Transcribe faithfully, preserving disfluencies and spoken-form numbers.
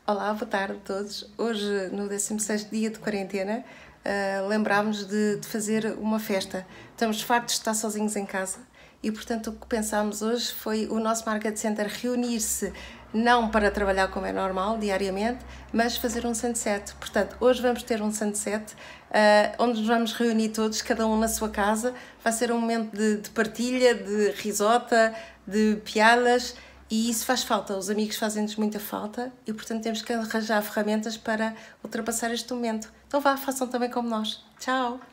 Olá, boa tarde a todos. Hoje, no décimo sexto dia de quarentena, uh, lembrámos de, de fazer uma festa. Estamos fartos de estar sozinhos em casa e, portanto, o que pensámos hoje foi o nosso Market Center reunir-se, não para trabalhar como é normal, diariamente, mas fazer um sunset. Portanto, hoje vamos ter um sunset uh, onde nos vamos reunir todos, cada um na sua casa. Vai ser um momento de, de partilha, de risota, de piadas. E isso faz falta, os amigos fazem-nos muita falta e, portanto, temos que arranjar ferramentas para ultrapassar este momento. Então vá, façam também como nós. Tchau!